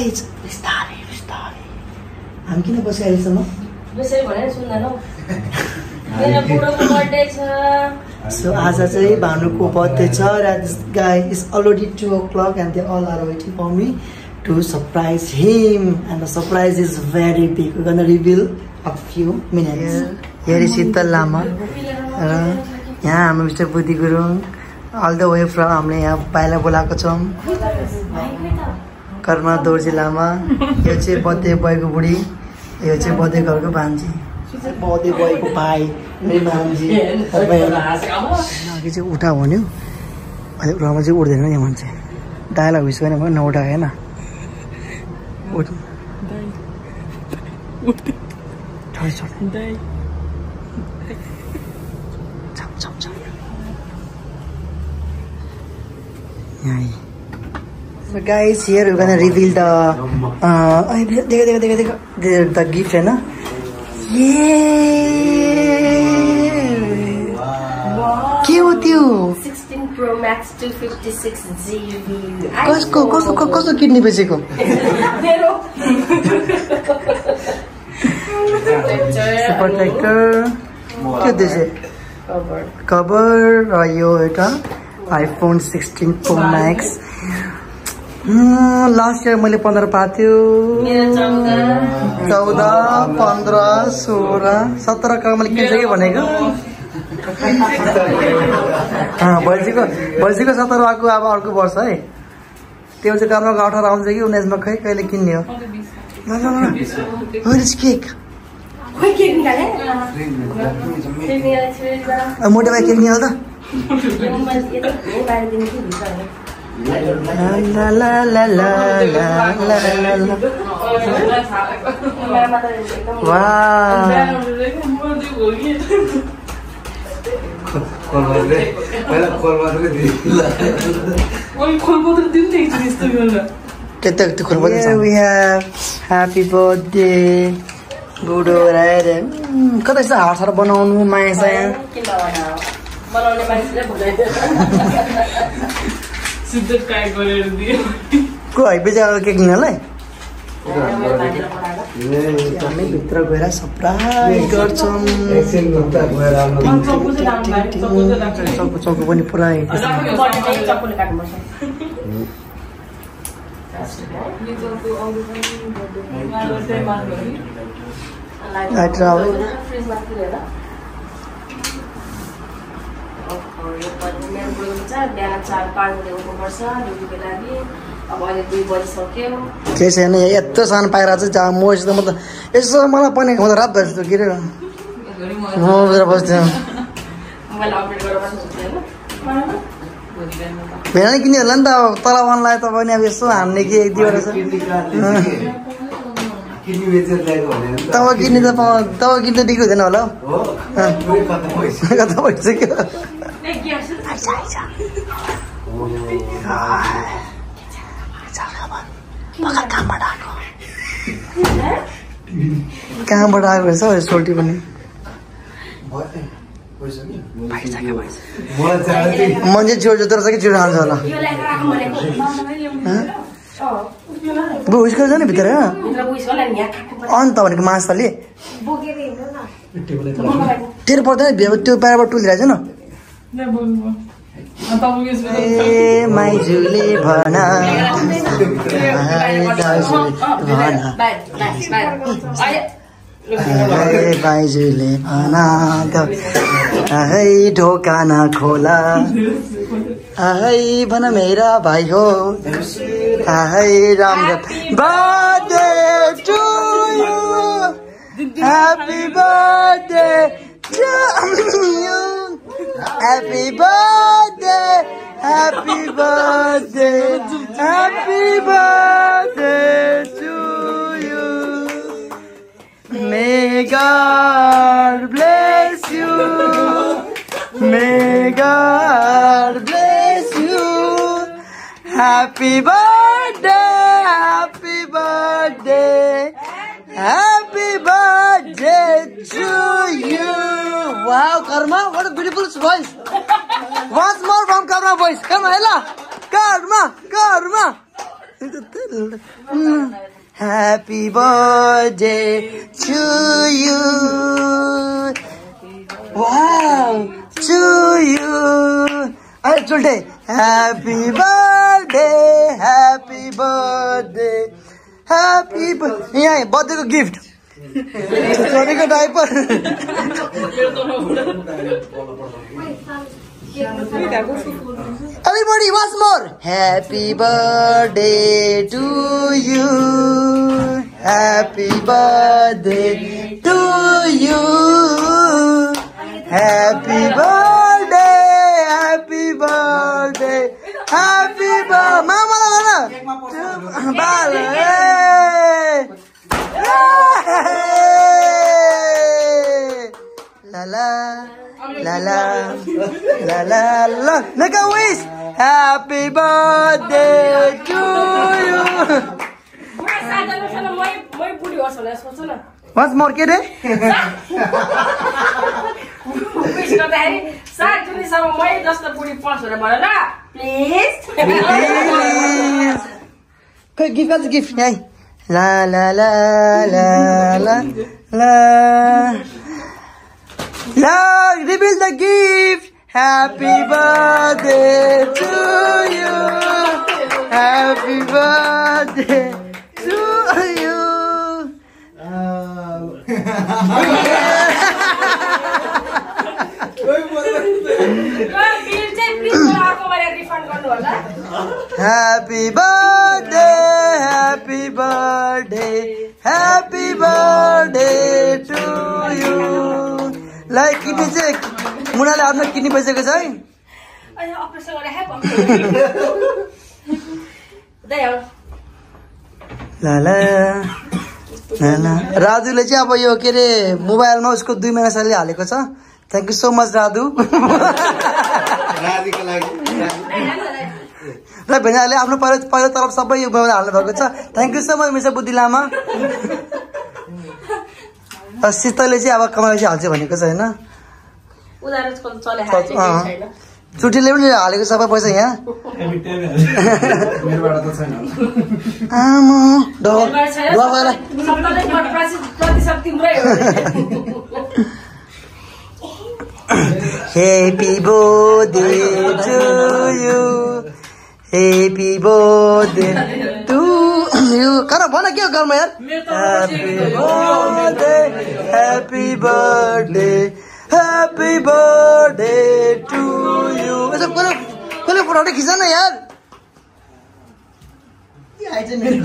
Surprise बिस्तारै बिस्तारै हामी किन बस्यो अहिलेसम्म यसरी भनेर सुन्दैन मेरो बुढोको बर्थडे छ सो आज चाहिँ भानुको बर्थडे छ र this guy is already 2 o'clock and they all are waiting for me to surprise him and the surprise is very big. We're gonna reveal a few minutes. Here is Sheetal Lama र यहाँ हाम्रो mister बुद्धि Gurung all the way from हामीले यहाँ पाइला बोलाएको छौँ कर्मा दोर्जी लामा यो चाहिँ बर्थडे बोयको बुढी यो चाहिँ बर्थडे घरको भान्जी बर्थडे बोयको भाइ मेरो भान्जी अघि चाहिँ उठा भन्यो अहिले उठामा चाहिँ उठ्दैन नि मान्छे दाइलाई हुइस होइन भने नउठा होइन So guys, here we're gonna reveal the the gift, है ना? Yeah. क्या हो त्यो? 16 Pro Max 256 GB. कसको किडनी बेचेको? मेरो. प्रोटेक्टर. के देशे? कभर र यो एउटा iPhone 16 Pro Max. Last year मैले 15 पाएको थियो 14 15 16 17 का मैले किनिसकेँ भनेको भैँसीको 17 आएको अब अर्को वर्ष है त्यो चाहिँ कर्मको 18 आउँछ कि 19 मा खै कहिले किन्ने हो केक मोटे भाइ केक निहाल त La la la la la la la la. Wow. Here we have happy birthday. Budo right. कता यस्तो हार्ड साह्रो बनाउनु माया साया बनाउने मान्छेले भुल्दैन सिधै ट्राई गरेर दियो को है बेचाको केक किन्नलाई हामी भित्र गएर सरप्राइज गर्छौं चौको पनि पुरा केही छैन यत्रो सानो पाइरहेको छ जहाँ म यस्तो म त यसो मलाई पनि म त रात भए जस्तो गिरेर म बस्थेँ भेना नै किन्यो होला नि त अब तल बनलाई त पनि अब यसो हान्ने कि 1 2 वटा छ तब किन्ने त दिएको हुँदैन होला कता भइसक्यो कहाँबाट आएको रहेछ सोल्टी पनि मान्छे जोड जोत्रो छ कि जोड हाल्छ होला उयस नि भित्र अन्त भनेको मासले तेरो पर्दैन त्यो बाहिरबाट टुलिरहेछ न ए माइजूले भना माइजूले भना है ढोका न खोला है भन मेरा भाइ हो है राम्रो birthday to you happy birthday to you Happy birthday, happy birthday, happy birthday to you. May God bless you. May God bless you. Happy birthday, happy birthday, happy birthday to you. Wow, Karma, what a beautiful voice. Once more from Karma voice. Come on, Ella. Karma, Karma. Happy birthday to you. Wow, to you. Alright, Chulte. Happy birthday, happy birthday, happy birthday. Yeah, birthday ko gift. Sorry ko diaper. Everybody, once more. Happy birthday to you. Happy birthday to you. Happy birthday. Happy birthday. Happy birthday. Mama, Bala. La la. La la la la la. Make a wish. Happy birthday to you. Once more, kid. Please. Give us a gift. Hey. La la la la la la. Now reveal the gift. Happy birthday to you. Happy birthday to you. Happy birthday, happy birthday, happy birthday to you. Like kidney चाहिँ मुनाले आफ्नो kidney बसेको छ है ला ला ला राजुले चाहिँ अब यो के अरे मोबाइलमा उसको 2 महिना सालले हालेको छ thank you so much Raju राजुको लागि र भेनाले आफ्नो पहिलो तरफ सबै यो मोबाइल हाल्नु भएको छ थ्यांक यू सो मच मिसा बुद्धि लामा शीतलले चाहिँ अब कमाई चाहिँ हाल्छ भनेको छ हैन चुटीले पनि हालेको सबै पैसा यहाँ मेरोबाट त छैन आमा Happy birthday to you. Happy birthday to you. Kara bhana ke garma yaar. Happy birthday, happy birthday, happy birthday to you. ऐसा कोले फोटो खींचा ना यार. ये आई जे मेरो.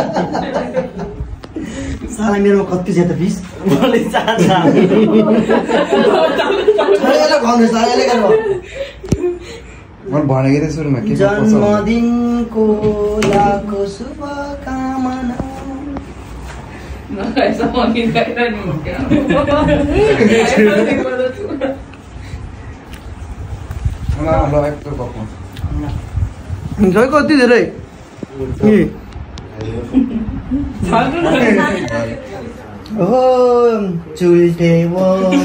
साला मेरो कति ज्यादा फिस बोले चाचा अरे भन्नु साले गर्नु मन भनेको थिए सुरुमा के जन्मदिनको लाखो शुभकामना मलाई सम्झिन गएर नि मलाई एक्टर भएको जय कति धेरै Oh, चुल्टे वो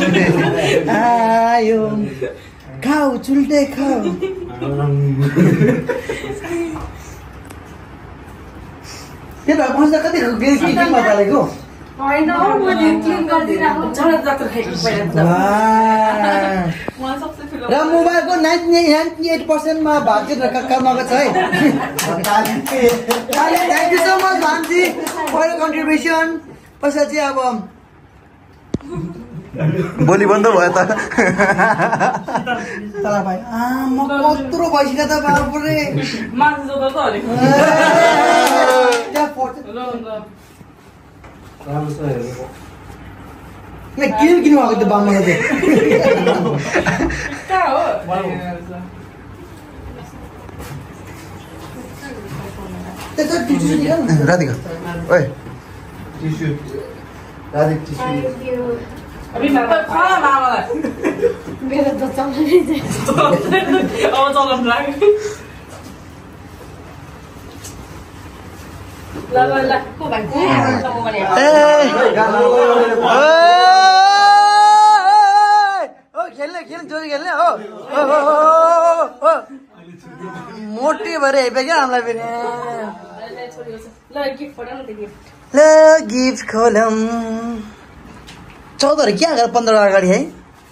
आयो खाऊ चुल्टे खाऊ के त पस्दा कति के मजालेको हैन हो म क्लिन गर्दिराको झन् जत्र खाइदिनु पर्यो र मोबाइलको 98% मा भाग्य कमाएको छ है थ्यांक यू सो मच भान्जी फर योर कन्ट्रिब्युसन पैसा चाहिँ अब बोली बन्द भयो त तला भाइ म कत्रो भइसक्यो त बाबु रे मान्छे जस्तो त हले त्यहाँ फोटो राम्रो छ हेर्नु ले किन भएको त्यो बाममा चाहिँ कहाँ हो त्यो टिस्यु निकाल न राधिका ओए टिस्यु राधिक टिस्यु अभी खाना मामालाई मेरो त चल्दै छ अब चलाउन लाग्यो ल को भन्छु ओ खेल्ने जोरी खेल्ने हो मोटी भएर हेपे क्या हामीलाई फेरि ल गिफ्ट पठाउन त गिफ्ट ल गिफ्ट खोलौँ 14 के आएको 15 अगाडि है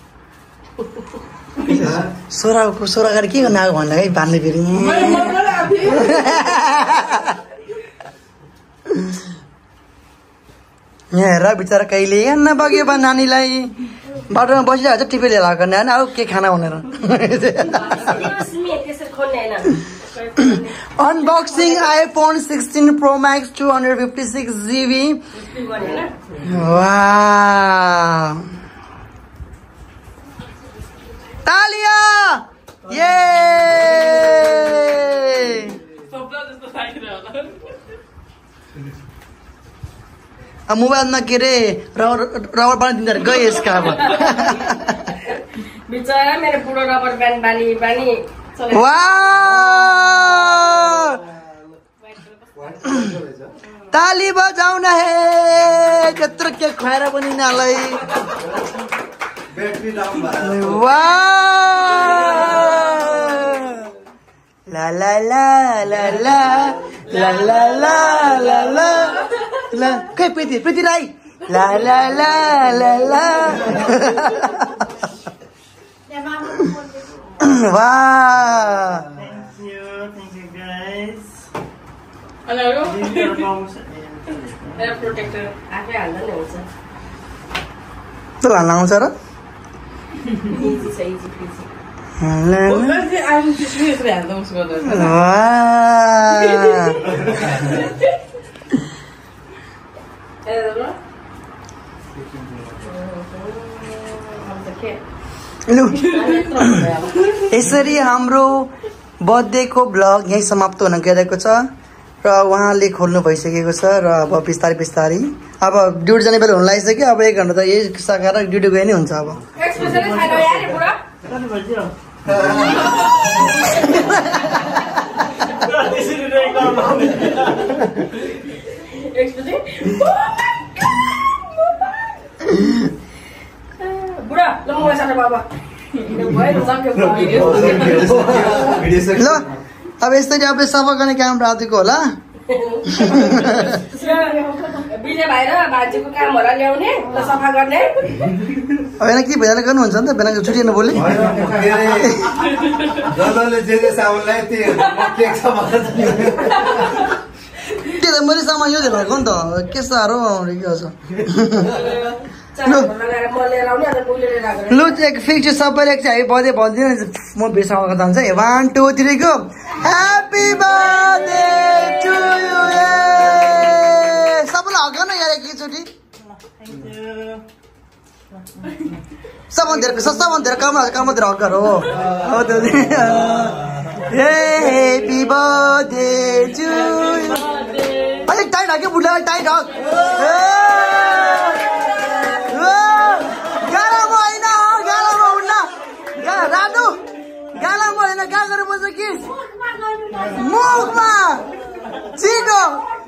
16 अगाडि के गर्न आएको भन्नु है भान्ने फेरि यहाँ हेर बिचरा कहिले हेर्न बग्यो बा नानीलाई बाटोमा बसिरहेको छ टिपेले लगाएको नानी अब के खाना भनेर unboxing iPhone 16 Pro Max 256 GB वाह तालिया ये मोबाइलमा के रे रबर बाँध दिँदा गए यसका अब बिचरा मेरो बुढो रबर ब्यान्ड बानी ताली बजाउन हे त्यत्रो के खुवाएर पनि नालाई ला ला ला ला ला ला ला ला ला ला ला खै प्रीति राई ला ला ला ला ला वाह Thank you guys. Hello. These are bombs. Air protector. आफै हाल्दा नि हुन्छ त हाल्न आउँछ र इजी छ easy please I'm just really at those others. लु यसरी हाम्रो बर्थडेको ब्लग यही समाप्त हुन गइरहेको छ र उहाँले खोल्नु भइसकेको छ र अब बिस्तारै बिस्तारै अब ड्युटी जाने बेला हुन लागिसक्यो अब 1 घण्टा त यही सकाएर ड्युटी गए नै हुन्छ अब बुढा ल मोबाइल साथै बाबा ल अब यसरी अब सफा गर्ने काम रातिको होला बिजे भाइ र बाजेको कामहरु ल्याउने र सफा गर्ने हैन के भएन गर्नुहुन्छ नि त बेला छुटिएन बोले जसले जे सामानलाई त्यो केक छ त्यो त मैले सामान यो दिएको नि त के साह्रो के छ लु एक फिक्स सबैले चाहिँ बर्थडे भनिदिनु म बिर्साउन जान्छ है 1 2 3 go happy birthday to you सबैलाई हग न यार एकचोटि सबभन्दा धेरै काममा हग गर हो ह्यापी बर्थडे टु यु अलिक टाइट हग्यो बुढालाई टाइट हग राडु गालामा होइन गा गर्नुपर्छ कि मुखमा छिटो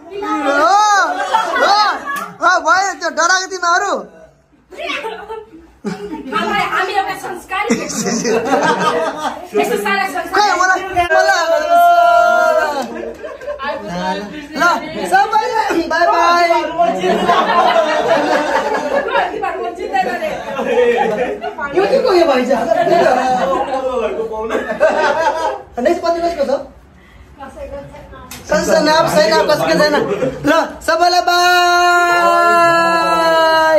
भयो त्यो डराएको तिमीहरू ल सबैले बाई बाई यो के गयो भाइ नेक्स्ट पति कसको छ सनाप सैनाप कसको छैन ल सबैलाई bye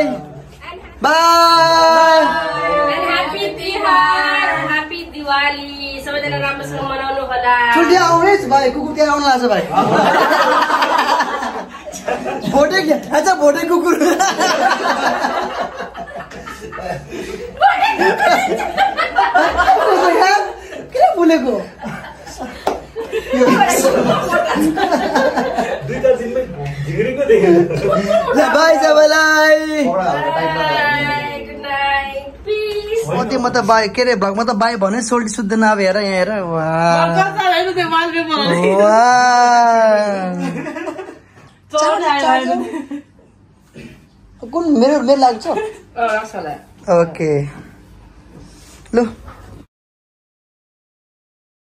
bye happy Tihar happy Diwali सबैजना राम्रोसँग मनाउनु होला छुट्टी आउनेछ भाइ कुकुर त्यहाँ आउनु लाग्छ भाइ भोटे के अच्छा भोटे कुकुर किन बोलेको बाई सबैलाई म त बाई के अरे भ्लगमा त बाई भने सोल्टी सुत्दैन अब हेर यहाँ हेर कुन मेरो लाग्छ ओके लु